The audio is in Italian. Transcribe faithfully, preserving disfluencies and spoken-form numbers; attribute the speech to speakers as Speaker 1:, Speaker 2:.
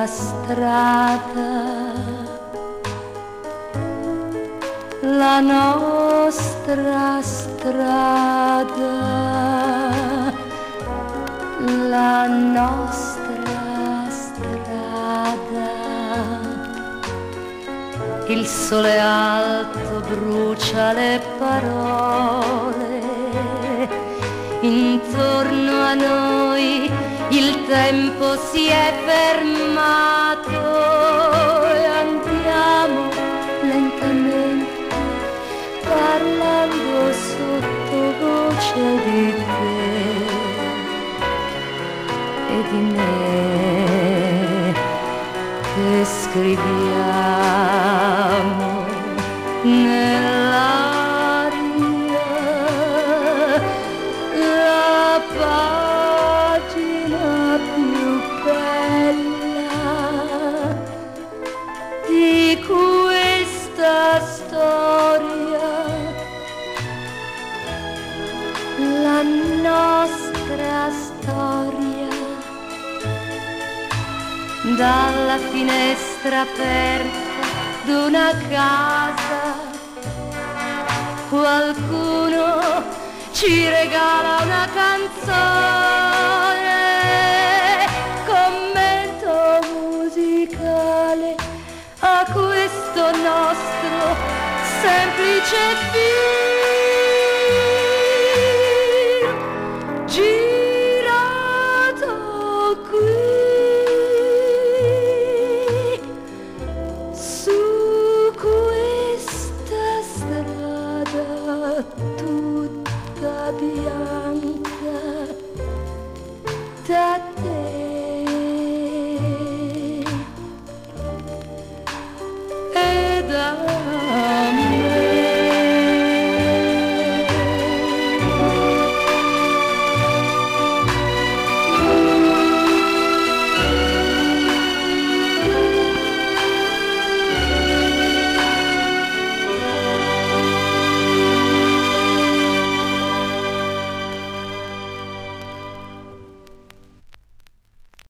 Speaker 1: nostra strada, la nostra strada, la nostra strada. Il sole alto brucia le parole, intorno a noi il tempo si è fermato e andiamo lentamente parlando sottovoce di te e di me, che scriviamo nell'aria la pagina più bella di questa storia, la nostra storia. Dalla finestra aperta d'una casa qualcuno ci regala una canzone, commento musicale a questo nostro semplice film.